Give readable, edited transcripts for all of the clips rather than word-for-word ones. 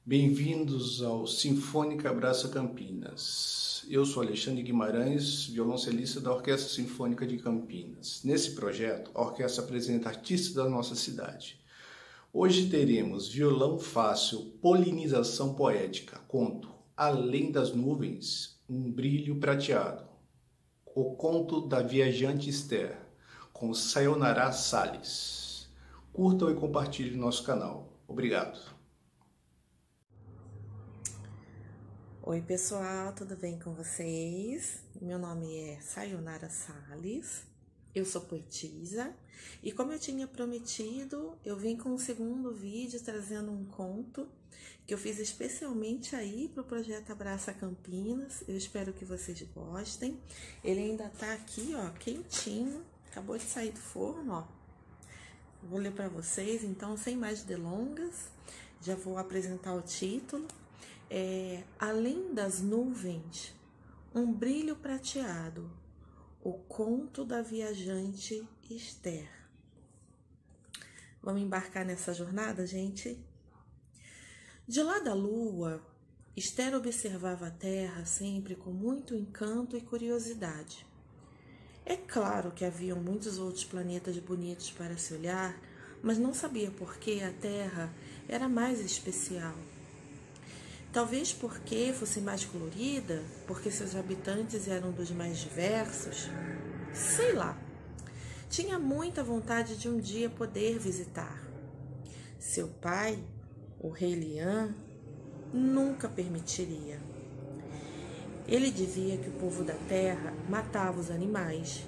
Bem-vindos ao Sinfônica Abraça Campinas. Eu sou Alexandre Guimarães, violoncelista da Orquestra Sinfônica de Campinas. Nesse projeto, a orquestra apresenta artistas da nossa cidade. Hoje teremos violão fácil, polinização poética, conto Além das Nuvens, um brilho prateado. O conto da viajante Esther, com Sayonara Salles. Curtam e compartilhem nosso canal. Obrigado. Oi pessoal, tudo bem com vocês? Meu nome é Sayonara Salles, eu sou poetisa e como eu tinha prometido, eu vim com o segundo vídeo trazendo um conto que eu fiz especialmente aí para o projeto Abraça Campinas. Eu espero que vocês gostem. Ele ainda tá aqui, ó, quentinho, acabou de sair do forno, ó. Vou ler para vocês, então, sem mais delongas, já vou apresentar o título. Além das nuvens, um brilho prateado, o conto da viajante Esther. Vamos embarcar nessa jornada, gente? De lá da lua, Esther observava a terra sempre com muito encanto e curiosidade. É claro que haviam muitos outros planetas bonitos para se olhar, mas não sabia por que a terra era mais especial. Talvez porque fosse mais colorida, porque seus habitantes eram dos mais diversos. Sei lá. Tinha muita vontade de um dia poder visitar. Seu pai, o rei Lian, nunca permitiria. Ele dizia que o povo da terra matava os animais,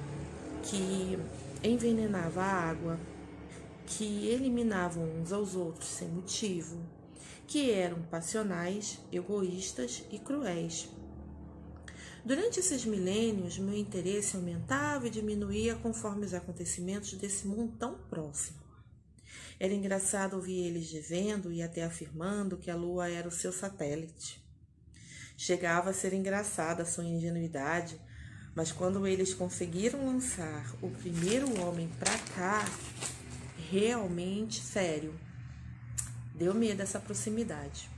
que envenenava a água, que eliminavam uns aos outros sem motivo, que eram passionais, egoístas e cruéis. Durante esses milênios, meu interesse aumentava e diminuía conforme os acontecimentos desse mundo tão próximo. Era engraçado ouvir eles dizendo e até afirmando que a Lua era o seu satélite. Chegava a ser engraçada a sua ingenuidade, mas quando eles conseguiram lançar o primeiro homem para cá, realmente sério, deu medo essa proximidade.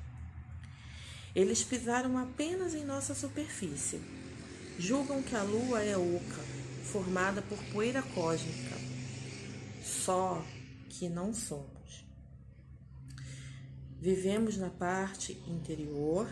Eles pisaram apenas em nossa superfície. Julgam que a Lua é oca, formada por poeira cósmica. Só que não somos. Vivemos na parte interior,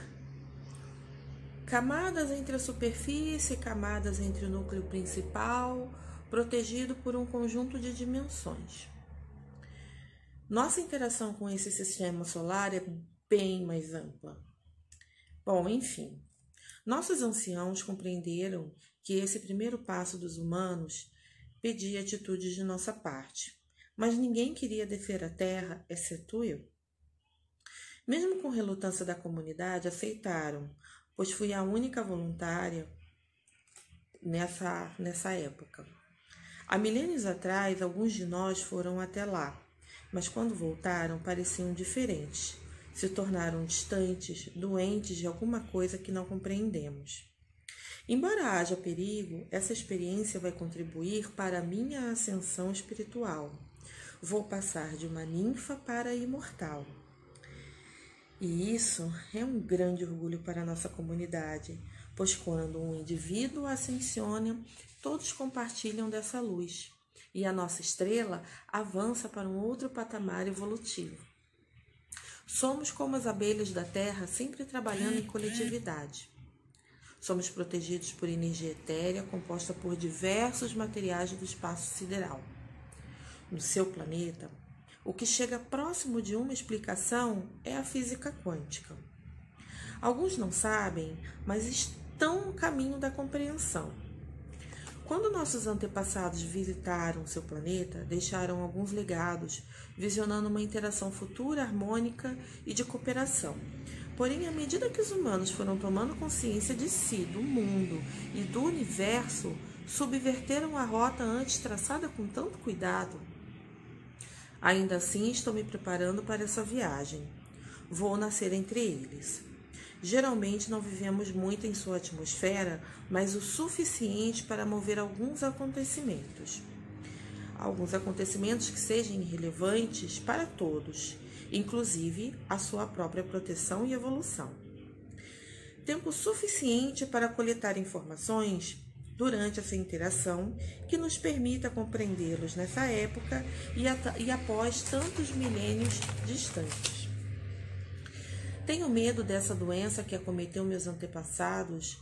camadas entre a superfície e camadas entre o núcleo principal, protegido por um conjunto de dimensões. Nossa interação com esse sistema solar é bem mais ampla. Bom, enfim, nossos anciãos compreenderam que esse primeiro passo dos humanos pedia atitudes de nossa parte, mas ninguém queria descer a terra, exceto eu. Mesmo com relutância da comunidade, aceitaram, pois fui a única voluntária nessa época. Há milênios atrás, alguns de nós foram até lá, mas quando voltaram pareciam diferentes, se tornaram distantes, doentes de alguma coisa que não compreendemos. Embora haja perigo, essa experiência vai contribuir para a minha ascensão espiritual. Vou passar de uma ninfa para a imortal. E isso é um grande orgulho para a nossa comunidade, pois quando um indivíduo ascensiona, todos compartilham dessa luz. E a nossa estrela avança para um outro patamar evolutivo. Somos como as abelhas da Terra, sempre trabalhando em coletividade. Somos protegidos por energia etérea composta por diversos materiais do espaço sideral. No seu planeta, o que chega próximo de uma explicação é a física quântica. Alguns não sabem, mas estão no caminho da compreensão. Quando nossos antepassados visitaram seu planeta, deixaram alguns legados, visionando uma interação futura, harmônica e de cooperação. Porém, à medida que os humanos foram tomando consciência de si, do mundo e do universo, subverteram a rota antes traçada com tanto cuidado. Ainda assim, estou me preparando para essa viagem. Vou nascer entre eles. Geralmente não vivemos muito em sua atmosfera, mas o suficiente para mover alguns acontecimentos. Alguns acontecimentos que sejam irrelevantes para todos inclusive a sua própria proteção e evolução. Tempo suficiente para coletar informações durante essa interação que nos permita compreendê-los nessa época e após tantos milênios distantes. Tenho medo dessa doença que acometeu meus antepassados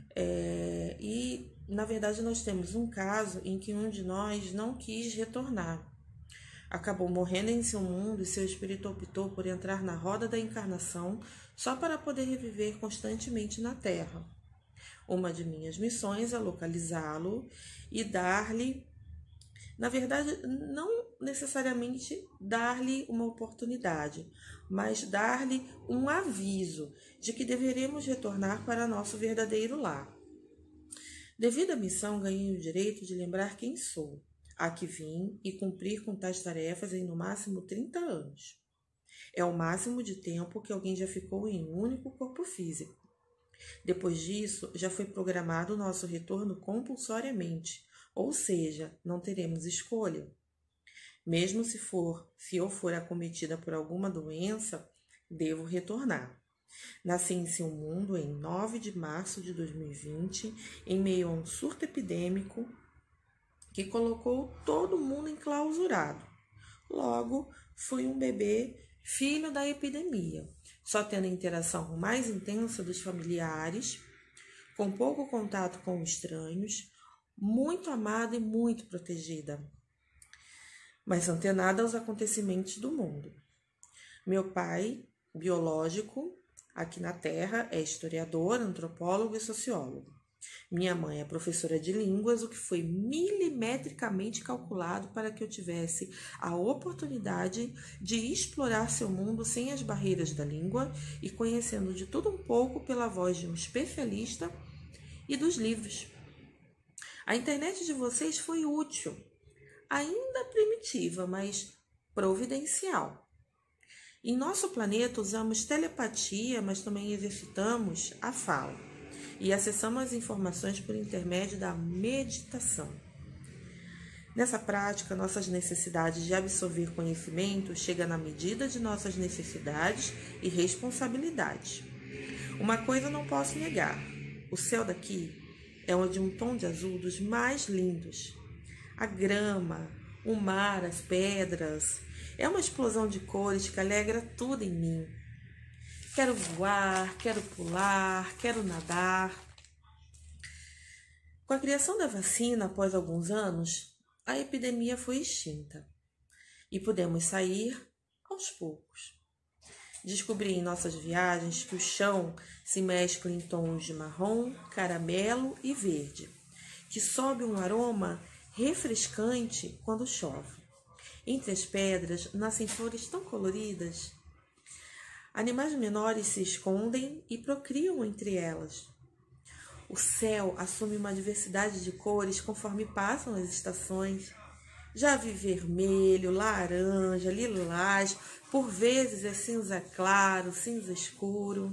e, na verdade, nós temos um caso em que um de nós não quis retornar. Acabou morrendo em seu mundo e seu espírito optou por entrar na roda da encarnação só para poder reviver constantemente na Terra. Uma de minhas missões é localizá-lo e dar-lhe, na verdade, não necessariamente dar-lhe uma oportunidade, mas dar-lhe um aviso de que deveremos retornar para nosso verdadeiro lar. Devido à missão, ganhei o direito de lembrar quem sou, a que vim e cumprir com tais tarefas em no máximo 30 anos. É o máximo de tempo que alguém já ficou em um único corpo físico. Depois disso, já foi programado o nosso retorno compulsoriamente, ou seja, não teremos escolha. Mesmo se eu for acometida por alguma doença, devo retornar. Nasci em seu mundo em 9 de março de 2020, em meio a um surto epidêmico que colocou todo mundo enclausurado. Logo, fui um bebê filho da epidemia, só tendo interação mais intensa dos familiares, com pouco contato com estranhos, muito amada e muito protegida, mas antenada aos acontecimentos do mundo. Meu pai, biológico, aqui na Terra, é historiador, antropólogo e sociólogo. Minha mãe é professora de línguas, o que foi milimetricamente calculado para que eu tivesse a oportunidade de explorar seu mundo sem as barreiras da língua e conhecendo de tudo um pouco pela voz de um especialista e dos livros. A internet de vocês foi útil, ainda primitiva, mas providencial. Em nosso planeta usamos telepatia, mas também exercitamos a fala e acessamos as informações por intermédio da meditação. Nessa prática, nossas necessidades de absorver conhecimento chegam na medida de nossas necessidades e responsabilidades. Uma coisa não posso negar: o céu daqui é de um tom de azul dos mais lindos. A grama, o mar, as pedras, é uma explosão de cores que alegra tudo em mim. Quero voar, quero pular, quero nadar. Com a criação da vacina, após alguns anos, a epidemia foi extinta e pudemos sair aos poucos. Descobri em nossas viagens que o chão se mescla em tons de marrom, caramelo e verde, que sobe um aroma refrescante quando chove. Entre as pedras nascem flores tão coloridas. Animais menores se escondem e procriam entre elas. O céu assume uma diversidade de cores conforme passam as estações. Já vi vermelho, laranja, lilás, por vezes é cinza claro, cinza escuro.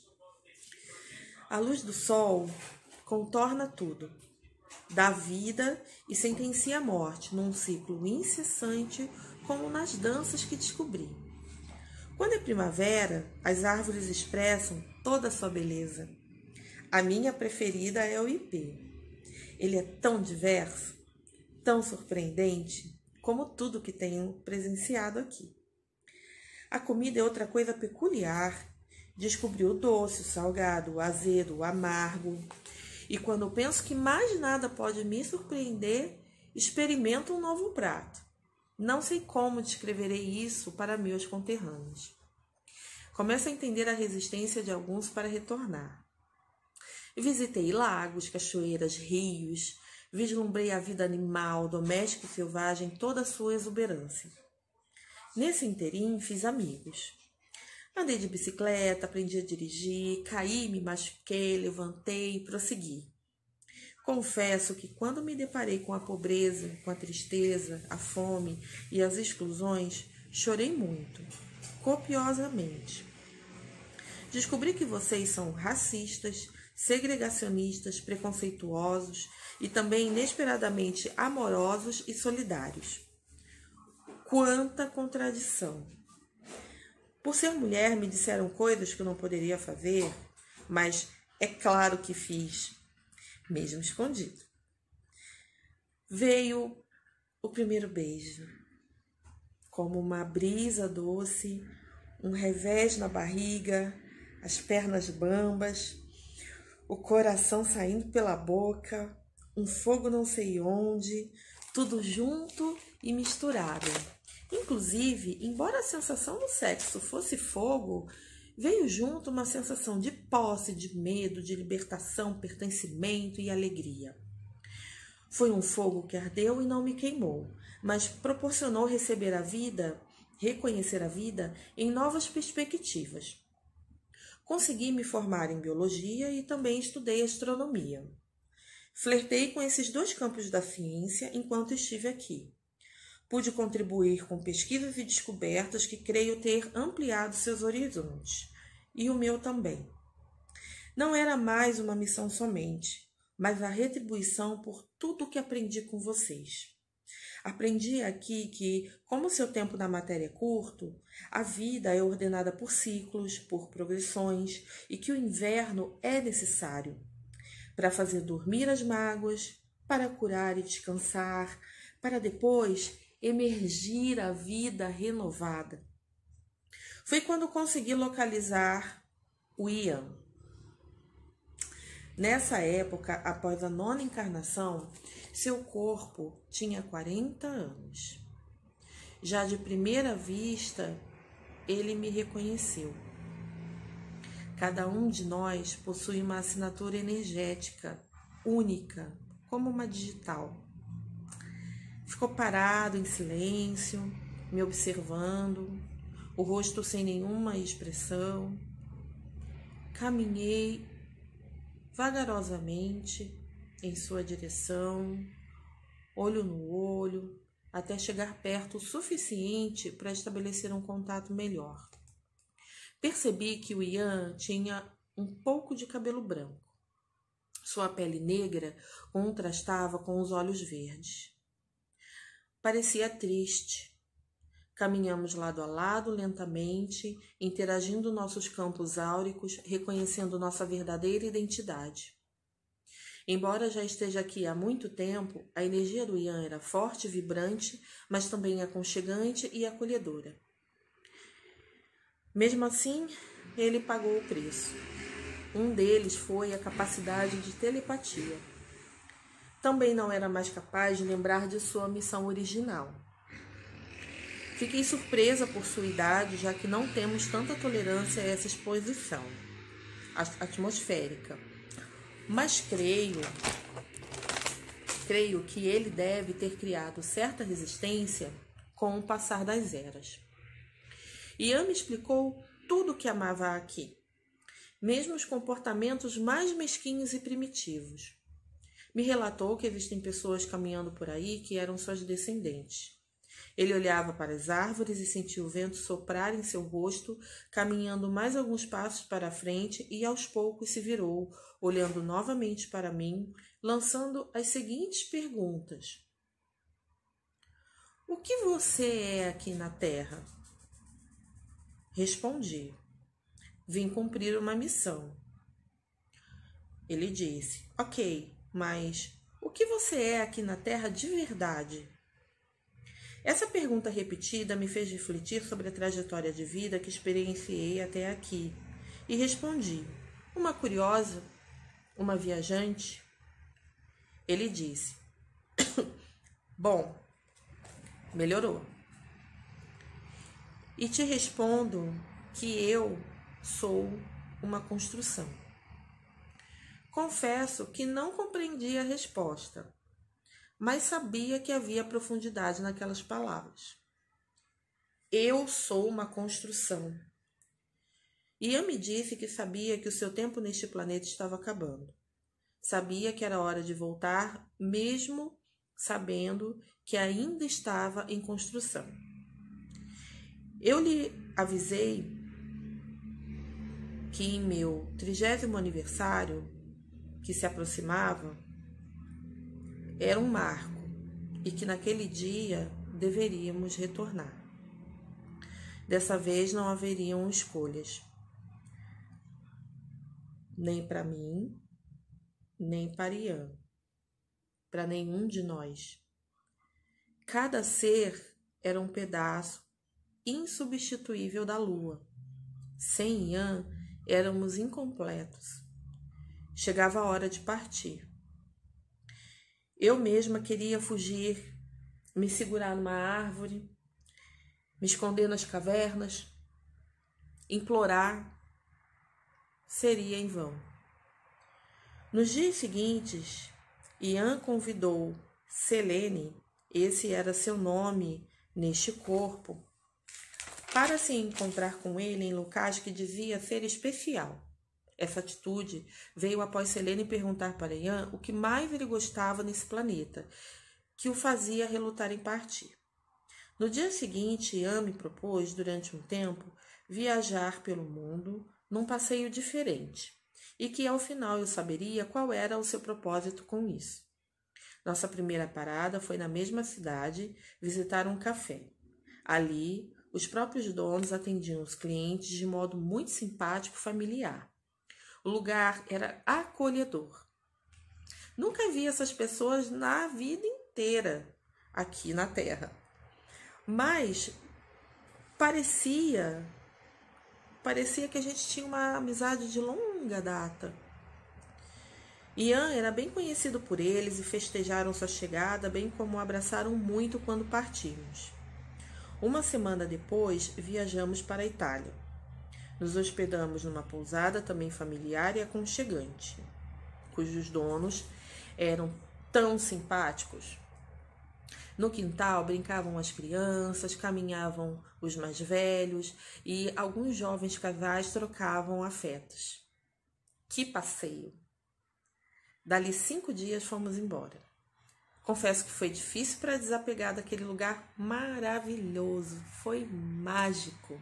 A luz do sol contorna tudo, dá vida e sentencia a morte num ciclo incessante, como nas danças que descobri. Quando é primavera, as árvores expressam toda a sua beleza. A minha preferida é o ipê. Ele é tão diverso, tão surpreendente, como tudo que tenho presenciado aqui. A comida é outra coisa peculiar. Descobri o doce, o salgado, o azedo, o amargo. E quando penso que mais nada pode me surpreender, experimento um novo prato. Não sei como descreverei isso para meus conterrâneos. Começo a entender a resistência de alguns para retornar. Visitei lagos, cachoeiras, rios, vislumbrei a vida animal, doméstica e selvagem em toda a sua exuberância. Nesse interim, fiz amigos. Andei de bicicleta, aprendi a dirigir, caí, me machuquei, levantei e prossegui. Confesso que quando me deparei com a pobreza, com a tristeza, a fome e as exclusões, chorei muito, copiosamente. Descobri que vocês são racistas, segregacionistas, preconceituosos e também inesperadamente amorosos e solidários. Quanta contradição! Por ser mulher, me disseram coisas que eu não poderia fazer, mas é claro que fiz, mesmo escondido. Veio o primeiro beijo, como uma brisa doce, um revés na barriga, as pernas bambas, o coração saindo pela boca, um fogo não sei onde, tudo junto e misturado. Inclusive, embora a sensação do sexo fosse fogo, veio junto uma sensação de posse, de medo, de libertação, pertencimento e alegria. Foi um fogo que ardeu e não me queimou, mas proporcionou reconhecer a vida em novas perspectivas. Consegui me formar em biologia e também estudei astronomia. Flertei com esses dois campos da ciência enquanto estive aqui. Pude contribuir com pesquisas e descobertas que creio ter ampliado seus horizontes, e o meu também. Não era mais uma missão somente, mas a retribuição por tudo que aprendi com vocês. Aprendi aqui que, como seu tempo na matéria é curto, a vida é ordenada por ciclos, por progressões, e que o inverno é necessário para fazer dormir as mágoas, para curar e descansar, para depois emergir a vida renovada. Foi quando consegui localizar o Ian. Nessa época, após a 9ª encarnação, seu corpo tinha 40 anos. Já de primeira vista, ele me reconheceu. Cada um de nós possui uma assinatura energética única, como uma digital. Ficou parado em silêncio, me observando, o rosto sem nenhuma expressão. Caminhei vagarosamente em sua direção, olho no olho, até chegar perto o suficiente para estabelecer um contato melhor. Percebi que o Ian tinha um pouco de cabelo branco. Sua pele negra contrastava com os olhos verdes. Parecia triste. Caminhamos lado a lado lentamente, interagindo nossos campos áuricos, reconhecendo nossa verdadeira identidade. Embora já esteja aqui há muito tempo, a energia do Ian era forte e vibrante, mas também aconchegante e acolhedora. Mesmo assim, ele pagou o preço. Um deles foi a capacidade de telepatia. Também não era mais capaz de lembrar de sua missão original. Fiquei surpresa por sua idade, já que não temos tanta tolerância a essa exposição atmosférica. Mas creio que ele deve ter criado certa resistência com o passar das eras. Ian me explicou tudo o que amava aqui, mesmo os comportamentos mais mesquinhos e primitivos. Me relatou que existem pessoas caminhando por aí que eram suas descendentes. Ele olhava para as árvores e sentia o vento soprar em seu rosto, caminhando mais alguns passos para a frente e aos poucos se virou, olhando novamente para mim, lançando as seguintes perguntas. O que você é aqui na Terra? Respondi. Vim cumprir uma missão. Ele disse, ok, mas o que você é aqui na Terra de verdade? Essa pergunta repetida me fez refletir sobre a trajetória de vida que experienciei até aqui e respondi, uma curiosa, uma viajante. Ele disse, bom, melhorou. E te respondo que eu sou uma construção. Confesso que não compreendi a resposta, mas sabia que havia profundidade naquelas palavras. Eu sou uma construção. Ian me disse que sabia que o seu tempo neste planeta estava acabando. Sabia que era hora de voltar, mesmo sabendo que ainda estava em construção. Eu lhe avisei que em meu 30º aniversário, que se aproximava, era um marco e que naquele dia deveríamos retornar. Dessa vez não haveriam escolhas, nem para mim, nem para Ian, para nenhum de nós. Cada ser era um pedaço insubstituível da lua. Sem Ian, éramos incompletos. Chegava a hora de partir. Eu mesma queria fugir, me segurar numa árvore, me esconder nas cavernas, implorar. Seria em vão. Nos dias seguintes, Ian convidou Selene, esse era seu nome neste corpo, para se encontrar com ele em locais que dizia ser especial. Essa atitude veio após Selene perguntar para Ian o que mais ele gostava nesse planeta, que o fazia relutar em partir. No dia seguinte, Ian me propôs, durante um tempo, viajar pelo mundo num passeio diferente, e que ao final eu saberia qual era o seu propósito com isso. Nossa primeira parada foi na mesma cidade visitar um café. Ali, os próprios donos atendiam os clientes de modo muito simpático e familiar. O lugar era acolhedor. Nunca vi essas pessoas na vida inteira aqui na Terra. Mas parecia que a gente tinha uma amizade de longa data. Ian era bem conhecido por eles e festejaram sua chegada, bem como o abraçaram muito quando partimos. Uma semana depois, viajamos para a Itália. Nos hospedamos numa pousada também familiar e aconchegante, cujos donos eram tão simpáticos. No quintal brincavam as crianças, caminhavam os mais velhos e alguns jovens casais trocavam afetos. Que passeio! Dali 5 dias fomos embora. Confesso que foi difícil para desapegar daquele lugar maravilhoso. Foi mágico.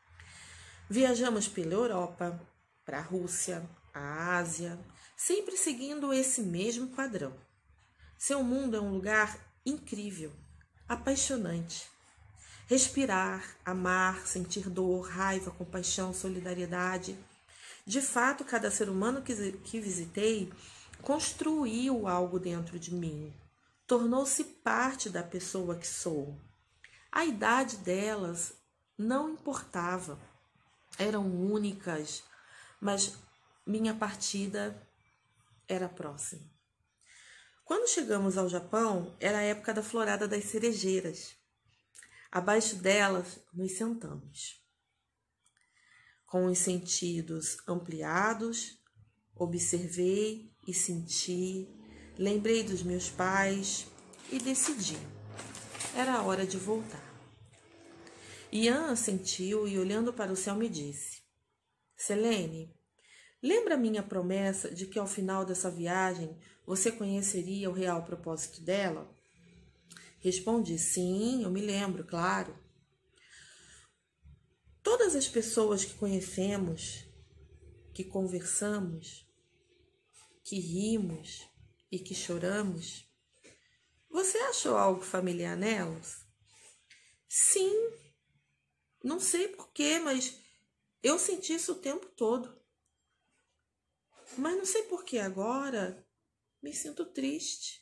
Viajamos pela Europa, para a Rússia, a Ásia, sempre seguindo esse mesmo padrão. Seu mundo é um lugar incrível, apaixonante. Respirar, amar, sentir dor, raiva, compaixão, solidariedade. De fato, cada ser humano que visitei construiu algo dentro de mim. Tornou-se parte da pessoa que sou. A idade delas não importava. Eram únicas, mas minha partida era próxima. Quando chegamos ao Japão, era a época da florada das cerejeiras. Abaixo delas, nos sentamos. Com os sentidos ampliados, observei e senti, lembrei dos meus pais e decidi. Era a hora de voltar. Ian assentiu e, olhando para o céu, me disse: Selene, lembra minha promessa de que ao final dessa viagem você conheceria o real propósito dela? Respondi: sim, eu me lembro, claro. Todas as pessoas que conhecemos, que conversamos, que rimos e que choramos, você achou algo familiar nelas? Sim. Não sei porquê, mas eu senti isso o tempo todo. Mas não sei porquê agora me sinto triste.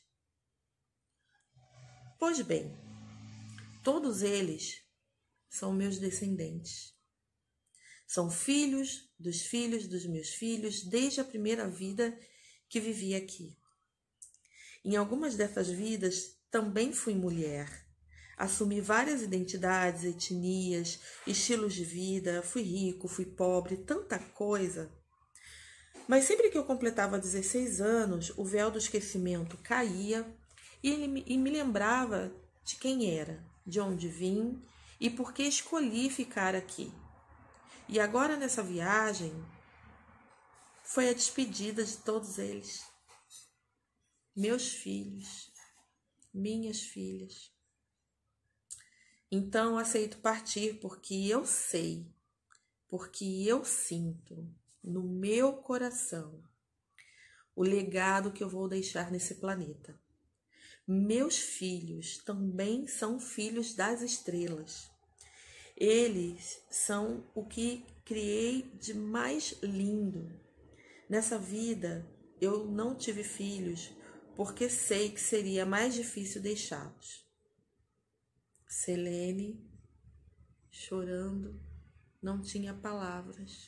Pois bem, todos eles são meus descendentes. São filhos dos meus filhos desde a primeira vida que vivi aqui. Em algumas dessas vidas também fui mulher. Assumi várias identidades, etnias, estilos de vida, fui rico, fui pobre, tanta coisa. Mas sempre que eu completava 16 anos, o véu do esquecimento caía e me lembrava de quem era, de onde vim e por que escolhi ficar aqui. E agora nessa viagem foi a despedida de todos eles. Meus filhos, minhas filhas. Então aceito partir porque eu sei, porque eu sinto no meu coração o legado que eu vou deixar nesse planeta. Meus filhos também são filhos das estrelas. Eles são o que criei de mais lindo. Nessa vida, eu não tive filhos, porque sei que seria mais difícil deixá-los. Selene, chorando, não tinha palavras.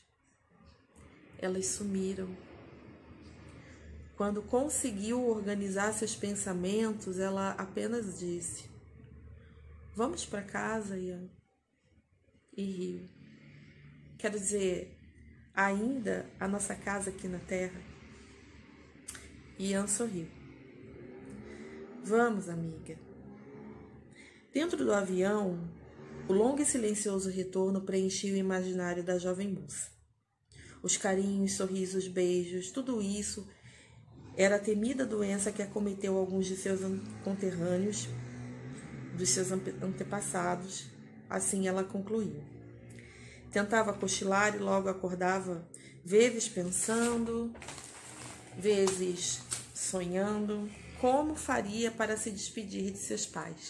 Elas sumiram. Quando conseguiu organizar seus pensamentos, ela apenas disse: "Vamos para casa, Ian?" E riu. Quero dizer, ainda a nossa casa aqui na Terra. Ian sorriu. "Vamos, amiga." Dentro do avião, o longo e silencioso retorno preenchia o imaginário da jovem moça. Os carinhos, sorrisos, beijos, tudo isso era a temida doença que acometeu alguns de seus conterrâneos, dos seus antepassados. Assim ela concluiu. Tentava cochilar e logo acordava, vezes pensando, vezes sonhando, como faria para se despedir de seus pais.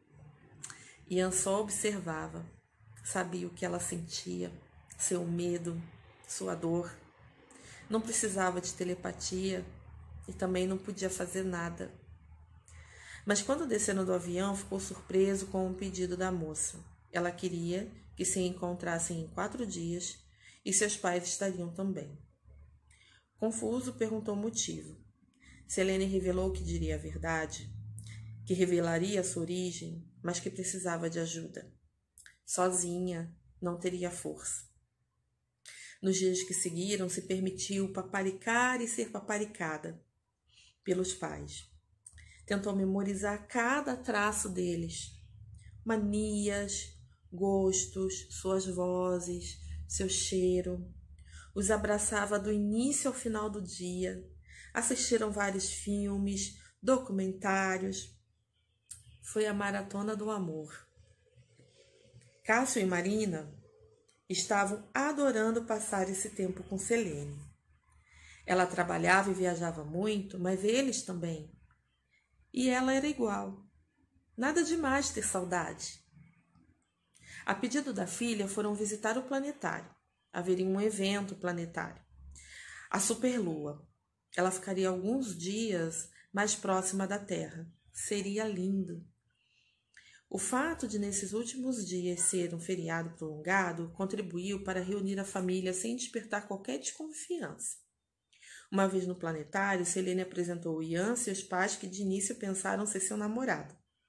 Ian só observava, sabia o que ela sentia, seu medo, sua dor. Não precisava de telepatia e também não podia fazer nada. Mas quando desceram do avião, ficou surpreso com o pedido da moça. Ela queria que se encontrassem em 4 dias e seus pais estariam também. Confuso, perguntou o motivo. Selene revelou que diria a verdade, que revelaria a sua origem, mas que precisava de ajuda. Sozinha, não teria força. Nos dias que seguiram, se permitiu paparicar e ser paparicada pelos pais. Tentou memorizar cada traço deles, manias, gostos, suas vozes, seu cheiro. Os abraçava do início ao final do dia. Assistiram vários filmes, documentários. Foi a maratona do amor. Cássio e Marina estavam adorando passar esse tempo com Selene. Ela trabalhava e viajava muito, mas eles também. E ela era igual. Nada demais ter saudade. A pedido da filha, foram visitar o planetário. Haveria um evento planetário. A superlua. Ela ficaria alguns dias mais próxima da Terra. Seria lindo. O fato de, nesses últimos dias, ser um feriado prolongado, contribuiu para reunir a família sem despertar qualquer desconfiança. Uma vez no planetário, Selene apresentou Ian a seus pais, que de início pensaram ser seu namorado.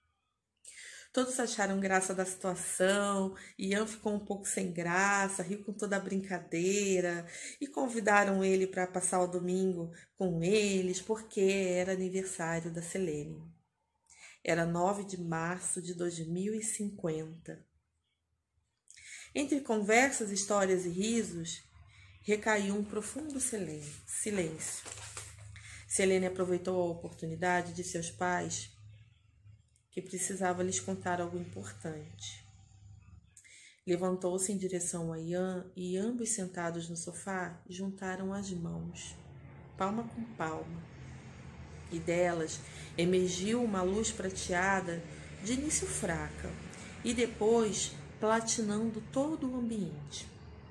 Todos acharam graça da situação, Ian ficou um pouco sem graça, riu com toda a brincadeira e convidaram ele para passar o domingo com eles, porque era aniversário da Selene. Era 9 de março de 2050. Entre conversas, histórias e risos, recaiu um profundo silêncio. Selene aproveitou a oportunidade de seus pais, que precisava lhes contar algo importante. Levantou-se em direção a Ian e ambos, sentados no sofá, juntaram as mãos, palma com palma. E delas emergiu uma luz prateada, de início fraca, e depois platinando todo o ambiente.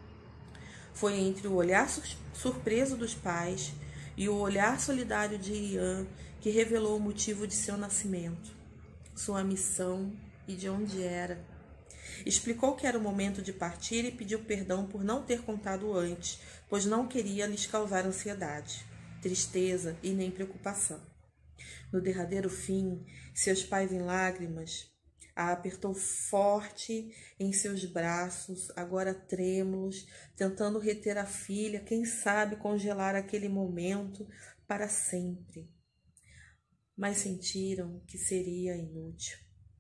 Foi entre o olhar surpreso dos pais e o olhar solidário de Ian que revelou o motivo de seu nascimento, sua missão e de onde era. Explicou que era o momento de partir e pediu perdão por não ter contado antes, pois não queria lhes causar ansiedade, tristeza e nem preocupação. No derradeiro fim, seus pais em lágrimas, a apertou forte em seus braços, agora trêmulos, tentando reter a filha, quem sabe congelar aquele momento para sempre. Mas sentiram que seria inútil.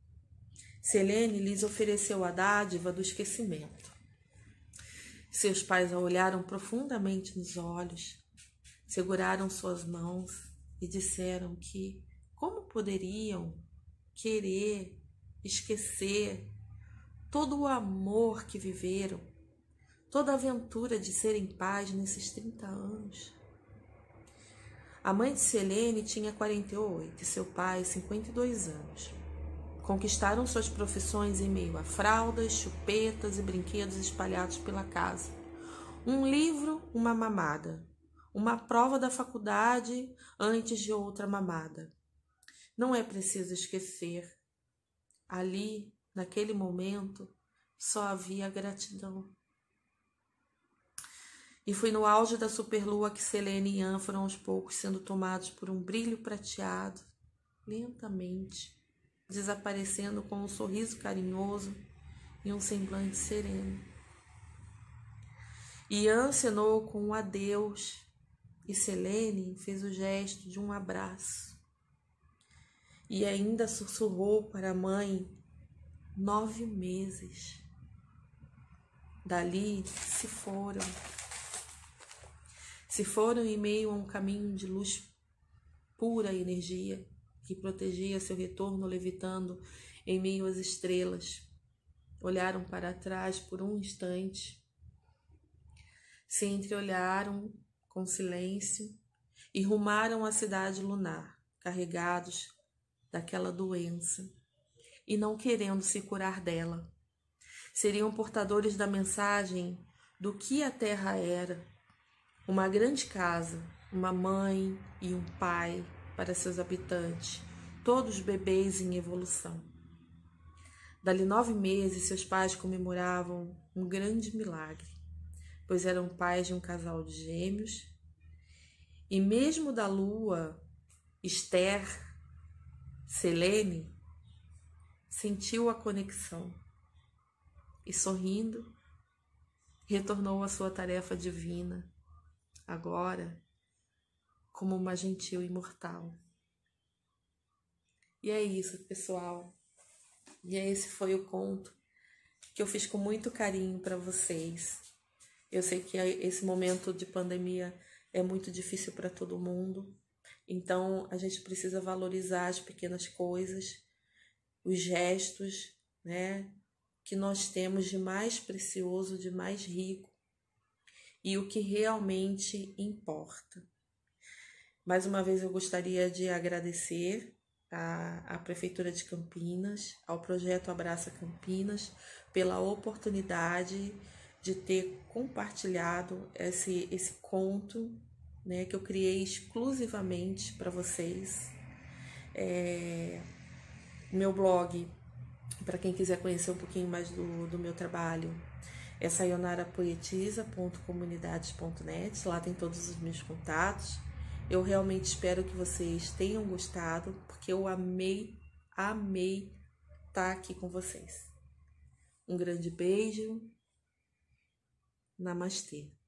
Selene lhes ofereceu a dádiva do esquecimento. Seus pais a olharam profundamente nos olhos, seguraram suas mãos e disseram que como poderiam querer esquecer todo o amor que viveram, toda a aventura de serem pais nesses 30 anos. A mãe de Selene tinha 48 e seu pai 52 anos. Conquistaram suas profissões em meio a fraldas, chupetas e brinquedos espalhados pela casa. Um livro, uma mamada. Uma prova da faculdade antes de outra mamada. Não é preciso esquecer. Ali, naquele momento, só havia gratidão. E foi no auge da superlua que Selene e Ian foram aos poucos sendo tomados por um brilho prateado, lentamente, desaparecendo com um sorriso carinhoso e um semblante sereno. Ian acenou com um adeus e Selene fez o gesto de um abraço. E ainda sussurrou para a mãe 9 meses. Dali se foram. Se foram em meio a um caminho de luz pura energia que protegia seu retorno levitando em meio às estrelas. Olharam para trás por um instante, se entreolharam com silêncio e rumaram à cidade lunar, carregados daquela doença e não querendo se curar dela. Seriam portadores da mensagem do que a Terra era. Uma grande casa, uma mãe e um pai para seus habitantes, todos bebês em evolução. Dali 9 meses, seus pais comemoravam um grande milagre, pois eram pais de um casal de gêmeos, e mesmo da lua, Esther, Selene, sentiu a conexão e, sorrindo, retornou à sua tarefa divina, agora como uma gentil imortal. E é isso, pessoal. E esse foi o conto que eu fiz com muito carinho para vocês. Eu sei que esse momento de pandemia é muito difícil para todo mundo. Então, a gente precisa valorizar as pequenas coisas, os gestos, né, que nós temos de mais precioso, de mais rico e o que realmente importa. Mais uma vez eu gostaria de agradecer à Prefeitura de Campinas, ao Projeto Abraça Campinas, pela oportunidade de ter compartilhado esse conto, né, que eu criei exclusivamente para vocês. Meu blog, para quem quiser conhecer um pouquinho mais do meu trabalho, é sayonarapoetisa.comunidades.net. Lá tem todos os meus contatos. Eu realmente espero que vocês tenham gostado, porque eu amei estar aqui com vocês. Um grande beijo. Namastê.